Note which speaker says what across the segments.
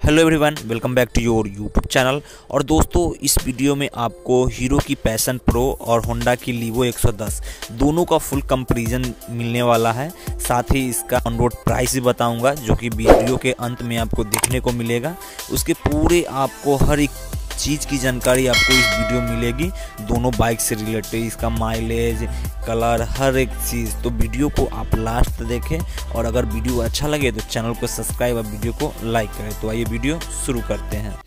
Speaker 1: Hello everyone, welcome back to your YouTube channel. और दोस्तों, इस वीडियो में आपको हीरो की पैशन प्रो और होंडा की लीवो 110 दोनों का फुल कंपैरिजन मिलने वाला है। साथ ही इसका ऑन रोड प्राइस भी बताऊंगा, जो कि वीडियो के अंत में आपको देखने को मिलेगा। उसके पूरे आपको हर एक चीज़ की जानकारी आपको इस वीडियो मिलेगी, दोनों बाइक से रिलेटेड, इसका माइलेज, कलर, हर एक चीज़। तो वीडियो को आप लास्ट देखें, और अगर वीडियो अच्छा लगे तो चैनल को सब्सक्राइब और वीडियो को लाइक करें। तो आइए वीडियो शुरू करते हैं।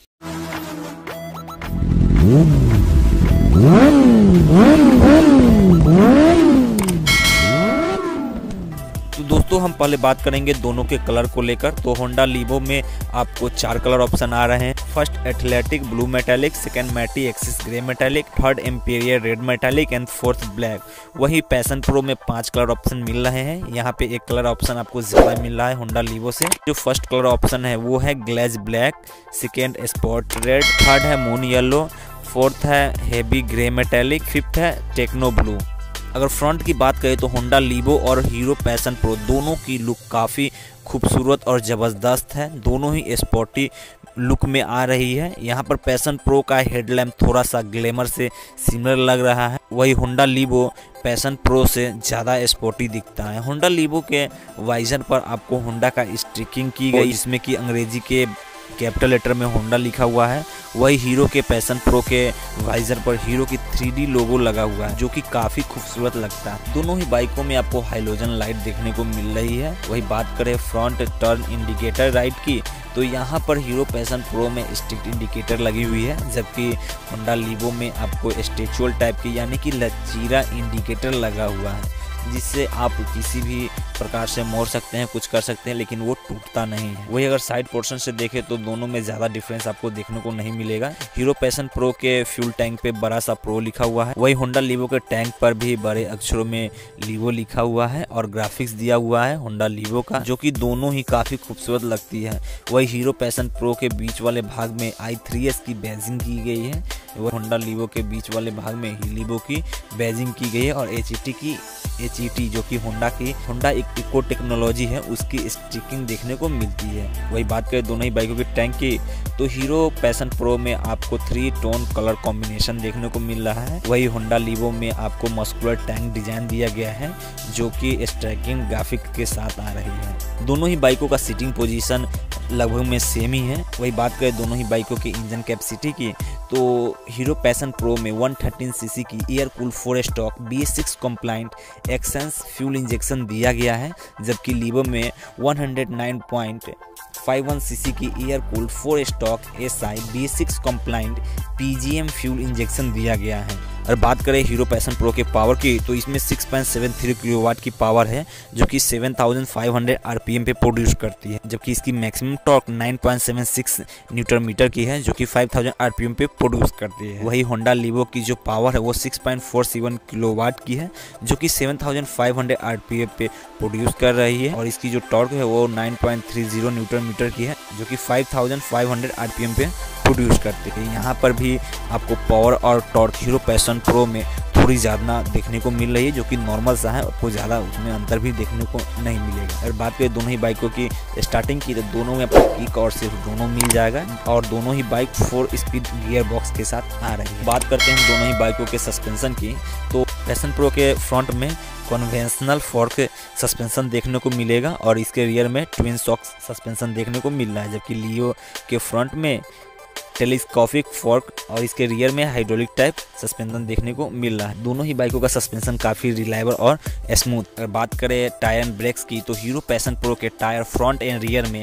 Speaker 1: तो दोस्तों, हम पहले बात करेंगे दोनों के कलर को लेकर। तो होंडा लीवो में आपको 4 कलर ऑप्शन आ रहे हैं। First athletic blue metallic, second matte axis grey metallic, third emperor red metallic and fourth black. वही पैशन प्रो में 5 कलर ऑप्शन मिल रहे हैं। यहाँ पे एक कलर ऑप्शन आपको ज्यादा मिल रहा है होंडा लीवो से। जो फर्स्ट कलर ऑप्शन है वो है glaze black, second spot red, third है मून येलो, फोर्थ है हेवी ग्रे मेटालिक, फिफ्थ है टेक्नो ब्लू। अगर फ्रंट की बात करें तो होंडा लीवो और हीरो पैशन प्रो दोनों की लुक काफ़ी खूबसूरत और ज़बरदस्त है। दोनों ही स्पोर्टी लुक में आ रही है। यहाँ पर पैशन प्रो का हेडलैम्प थोड़ा सा ग्लैमर से सिमिलर लग रहा है, वही होंडा लीवो पैशन प्रो से ज़्यादा स्पोर्टी दिखता है। होंडा लीवो के वाइजर पर आपको होंडा का स्टिकिंग की गई, जिसमें कि अंग्रेजी के कैपिटल लेटर में होंडा लिखा हुआ है। वही हीरो के पैशन प्रो के वाइजर पर हीरो की 3D लोगो लगा हुआ है, जो कि काफ़ी खूबसूरत लगता है। दोनों ही बाइकों में आपको हाइलोजन लाइट देखने को मिल रही है। वही बात करें फ्रंट टर्न इंडिकेटर लाइट की, तो यहाँ पर हीरो पैशन प्रो में स्टिक इंडिकेटर लगी हुई है, जबकि होंडा लीवो में आपको स्टेचुअल टाइप की यानी कि लचीला इंडिकेटर लगा हुआ है, जिससे आप किसी भी प्रकार से मोड़ सकते हैं, कुछ कर सकते हैं, लेकिन वो टूटता नहीं है। वही अगर साइड पोर्शन से देखें तो दोनों में ज़्यादा डिफरेंस आपको देखने को नहीं मिलेगा। हीरो पैशन प्रो के फ्यूल टैंक पे बड़ा सा प्रो लिखा हुआ है, वही होंडा लीवो के टैंक पर भी बड़े अक्षरों में लीवो लिखा हुआ है, और ग्राफिक्स दिया हुआ है होंडा लीवो का, जो कि दोनों ही काफ़ी खूबसूरत लगती है। वही हीरो पैशन प्रो के बीच वाले भाग में i3s की बैजिंग की गई है, वह होंडा लीवो के बीच वाले भाग में लीवो की बैजिंग की गई है, और HET जो कि होंडा एक इको टेक्नोलॉजी है, उसकी स्टिकिंग देखने को मिलती है। वही बात करें दोनों ही बाइकों के टैंक की, तो हीरो पैशन प्रो में आपको 3 टोन कलर कॉम्बिनेशन देखने को मिल रहा है। वही होंडा लीवो में आपको मस्कुलर टैंक डिजाइन दिया गया है, जो कि स्ट्राइकिंग ग्राफिक के साथ आ रही है। दोनों ही बाइकों का सीटिंग पोजीशन लगभग में सेम ही है। वही बात करें दोनों ही बाइकों की इंजन कैपेसिटी की, तो हीरो पैशन प्रो में 113 सीसी की air cool 4 stroke BS6 compliant Xsens fuel injection दिया गया है, जबकि लीवो में 109.51 सीसी की air cool 4 stroke SI BS6 compliant PGM fuel injection दिया गया है। और बात करें हीरो पैशन प्रो के पावर की, तो इसमें 6.73 किलोवाट की पावर है, जो कि 7500 RPM पे प्रोड्यूस करती है, जबकि इसकी मैक्सिमम टॉर्क 9.76 न्यूटन मीटर की है, जो कि 5000 RPM पे प्रोड्यूस करती है। वही होंडा लीवो की जो पावर है वो 6.47 किलोवाट की है, जो कि 7500 RPM पे प्रोड्यूस कर रही है, और इसकी जो टॉर्क है वो 9.30 न्यूटन मीटर की है, जो कि 5500 RPM पे प्रोड्यूस करते हैं। यहाँ पर भी आपको पावर और टॉर्क हीरो पैशन प्रो में थोड़ी ज़्यादा देखने को मिल रही है, जो कि नॉर्मल सा है, आपको ज़्यादा उसमें अंतर भी देखने को नहीं मिलेगा। अगर बात करें दोनों ही बाइकों की स्टार्टिंग की, तो दोनों में आपको किक और सिर्फ दोनों मिल जाएगा, और दोनों ही बाइक 4 स्पीड गियर बॉक्स के साथ आ रही है। बात करते हैं दोनों ही बाइकों के सस्पेंशन की, तो पैशन प्रो के फ्रंट में कन्वेंशनल फोर्क सस्पेंशन देखने को मिलेगा, और इसके रियर में ट्विन शॉक सस्पेंशन देखने को मिल रहा है, जबकि लीवो के फ्रंट में टेलीस्कोपिक फोर्क और इसके रियर में हाइड्रोलिक टाइप सस्पेंशन देखने को मिल रहा है। दोनों ही बाइकों का सस्पेंशन काफ़ी रिलायबल और स्मूथ। अगर बात करें टायर एंड ब्रेक्स की, तो हीरो पैशन प्रो के टायर फ्रंट एंड रियर में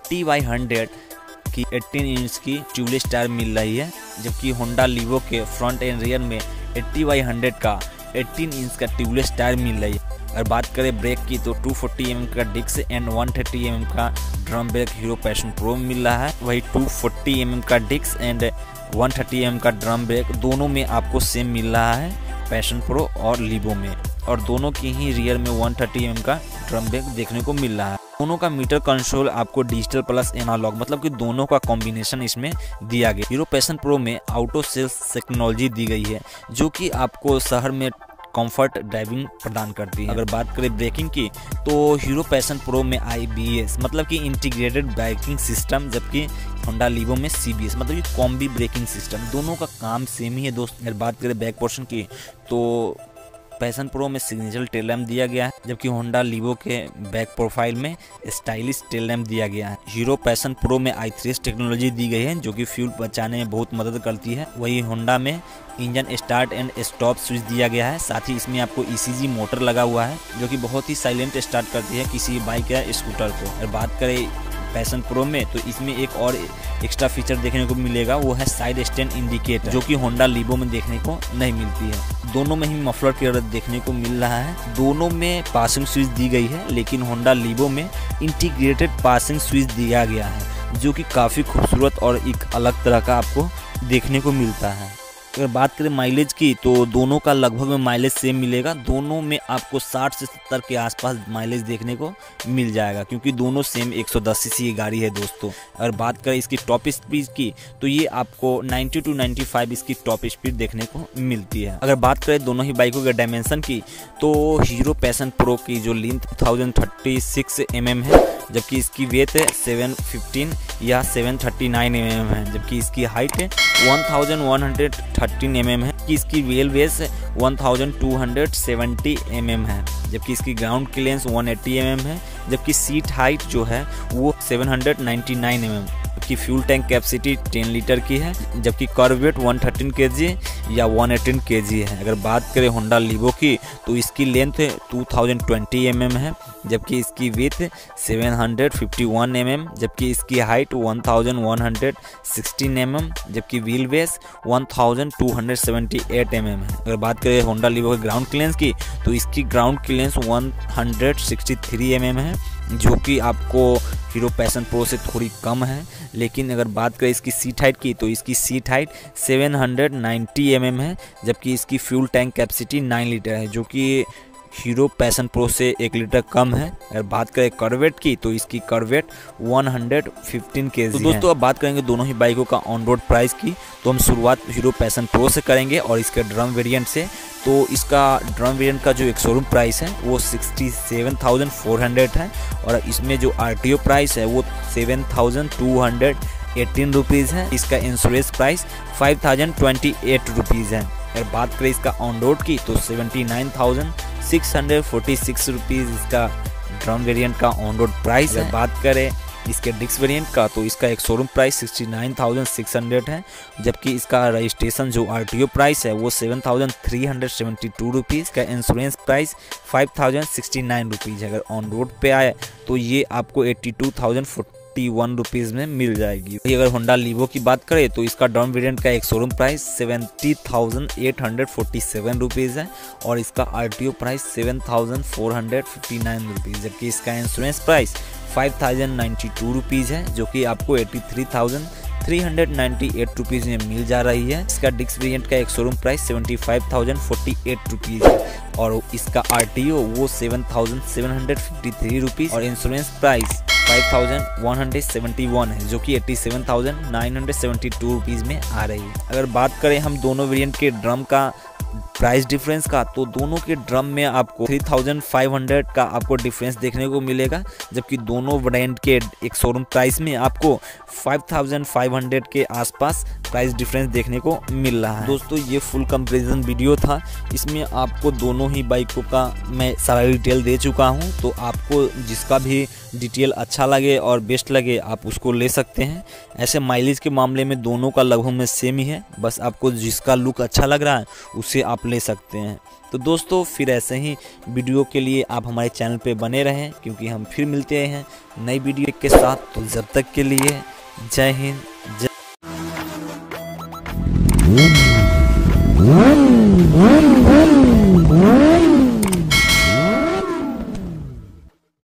Speaker 1: 80/100 की 18 इंच की ट्यूबलेस टायर मिल रही है, जबकि होंडा लीवो के फ्रंट एंड रियर में 80/100 का 18 इंच का ट्यूबलेस टायर मिल रही है। अगर बात करें ब्रेक की, तो 240 mm का डिस्क एंड 130 mm का drum brake Hero Passion Pro में मिल रहा है। वही 240 mm का डिस्क एंड 130 mm का ड्रम ब्रेक दोनों में आपको सेम मिल रहा है पैशन प्रो और लीवो में, और दोनों की ही रियर में 130 mm का ड्रम ब्रेक देखने को मिल रहा है। दोनों का मीटर कंट्रोल आपको डिजिटल प्लस एनालॉग, मतलब कि दोनों का कॉम्बिनेशन इसमें दिया गया। हीरो पैशन प्रो में ऑटो सेल्स टेक्नोलॉजी दी गई है, जो कि आपको शहर में कंफर्ट ड्राइविंग प्रदान करती है। अगर बात करें ब्रेकिंग की, तो हीरो पैशन प्रो में IBS मतलब कि इंटीग्रेटेड ब्रेकिंग सिस्टम, जबकि होंडा लीवो में CBS, मतलब ये कॉम्बी ब्रेकिंग सिस्टम, दोनों का काम सेम ही है दोस्त। अगर बात करें बैक पोर्शन की तो पैशन प्रो में सिग्नेचर टेल लैम्प दिया गया है, जबकि होंडा लीवो के बैक प्रोफाइल में स्टाइलिश टेल लैम्प दिया गया है। हीरो पैशन प्रो में i3S टेक्नोलॉजी दी गई है जो कि फ्यूल बचाने में बहुत मदद करती है। वही होंडा में engine start and stop switch दिया गया है। साथ ही इसमें आपको ECG मोटर लगा हुआ है जो कि बहुत ही साइलेंट स्टार्ट करती है किसी बाइक या स्कूटर को। अगर बात करें पैशन प्रो में तो इसमें एक और एक्स्ट्रा फीचर देखने को मिलेगा, वो है साइड स्टैंड इंडिकेटर, जो कि होंडा लीवो में देखने को नहीं मिलती है। दोनों में ही मफलर की जरूरत देखने को मिल रहा है। दोनों में पासिंग स्विच दी गई है, लेकिन होंडा लीवो में इंटीग्रेटेड पासिंग स्विच दिया गया है जो कि काफ़ी खूबसूरत और एक अलग तरह का आपको देखने को मिलता है। अगर बात करें माइलेज की तो दोनों का लगभग में माइलेज सेम मिलेगा। दोनों में आपको 60 से 70 के आसपास माइलेज देखने को मिल जाएगा, क्योंकि दोनों सेम 110 सीसी की गाड़ी है दोस्तों। अगर बात करें इसकी टॉप स्पीड की तो ये आपको 90 to 95 इसकी टॉप स्पीड देखने को मिलती है। अगर बात करें दोनों ही बाइकों के डायमेंशन की तो हीरो पैशन प्रो की जो लेंथ 1036 mm है, जबकि इसकी वेट है 715 या 739 mm है, जबकि इसकी हाइट है 1113 mm है, कि इसकी व्हील बेस 1270 mm है, जबकि इसकी ग्राउंड क्लियरेंस 180 mm है, जबकि सीट हाइट जो है वो 799 mm, की फ्यूल टैंक कैपेसिटी 10 लीटर की है, जबकि कर्व वेट 113 kg या 118 kg है। अगर बात करें होंडा लीवो की तो इसकी लेंथ 2020 mm है, जबकि इसकी विड्थ 751 mm, जबकि इसकी हाइट 1116 mm, जबकि व्हील बेस 1278 mm है। अगर बात करें होंडा लीवो के ग्राउंड क्लियरेंस की तो इसकी ग्राउंड क्लियरेंस 163 mm है, जो कि आपको हीरो पैशन प्रो से थोड़ी कम है। लेकिन अगर बात करें इसकी सीट हाइट की तो इसकी सीट हाइट 790 mm है, जबकि इसकी फ्यूल टैंक कैपेसिटी 9 लीटर है, जो कि हीरो पैशन प्रो से 1 लीटर कम है। अगर बात करें कर्वेट की तो इसकी कर्वेट 115 kg तो दोस्तों अब बात करेंगे दोनों ही बाइकों का ऑन रोड प्राइस की। तो हम शुरुआत हीरो पैशन प्रो से करेंगे और इसके ड्रम वेरिएंट से। तो इसका ड्रम वेरिएंट का जो एक शोरूम प्राइस है वो 67,400 है, और इसमें जो RTO प्राइस है वो 7,218 रुपीज़ है। इसका इंश्योरेंस प्राइस 5,028 रुपीज़ है। अगर बात करें इसका ऑन रोड की तो 79,646 रुपीज़ इसका ड्रम वेरिएंट का ऑन रोड प्राइस है। बात करें इसके डिस्क वेरिएंट का तो इसका एक शोरूम प्राइस 69,600 है, जबकि इसका रजिस्ट्रेशन जो RTO प्राइस है वो 7,372 रुपीज़ का। इंश्योरेंस प्राइस 5,069 रुपीज़ है। अगर ऑन रोड पे आए तो ये आपको 82,041 रुपीज़ में मिल जाएगी। अगर होंडा लीवो की बात करें तो इसका ड्रम वेरिएंट का एक शोरूम प्राइस 70,847 रुपीज़ है, और इसका RTO प्राइस 7,459 रुपीज़, जबकि इसका इंश्योरेंस प्राइस 5,092 रुपीज़ है, जो कि आपको 83,398 रुपीज़ में मिल जा रही है। इसका डिस्क वेरिएंट का एक शोरूम प्राइस 75,048 रुपीज़ है, और इसका RTO वो 7,753 रुपीज़ और इंश्योरेंस प्राइस 5,171 है, जो कि 87,972 रुपीज़ में आ रही है। अगर बात करें हम दोनों वेरिएंट के ड्रम का प्राइस डिफरेंस का तो दोनों के ड्रम में आपको 3,500 का आपको डिफरेंस देखने को मिलेगा, जबकि दोनों ब्रांड के एक शोरूम प्राइस में आपको 5,500 के आसपास प्राइस डिफरेंस देखने को मिल रहा है। दोस्तों ये फुल कंपैरिजन वीडियो था, इसमें आपको दोनों ही बाइकों का मैं सारा डिटेल दे चुका हूं, तो आपको जिसका भी डिटेल अच्छा लगे और बेस्ट लगे आप उसको ले सकते हैं। ऐसे माइलेज के मामले में दोनों का लगभग में सेम ही है, बस आपको जिसका लुक अच्छा लग रहा है उसे आप ले सकते हैं। तो दोस्तों फिर ऐसे ही वीडियो के लिए आप हमारे चैनल पे बने रहें, क्योंकि हम फिर मिलते हैं नई वीडियो के साथ। तो जब तक के लिए जय हिंद, जय